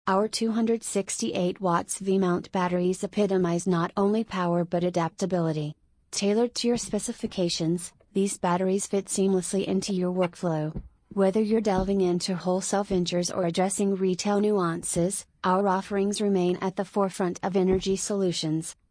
Our 268 watts V-mount batteries epitomize not only power but adaptability. Tailored to your specifications, these batteries fit seamlessly into your workflow. Whether you're delving into wholesale ventures or addressing retail nuances, our offerings remain at the forefront of energy solutions.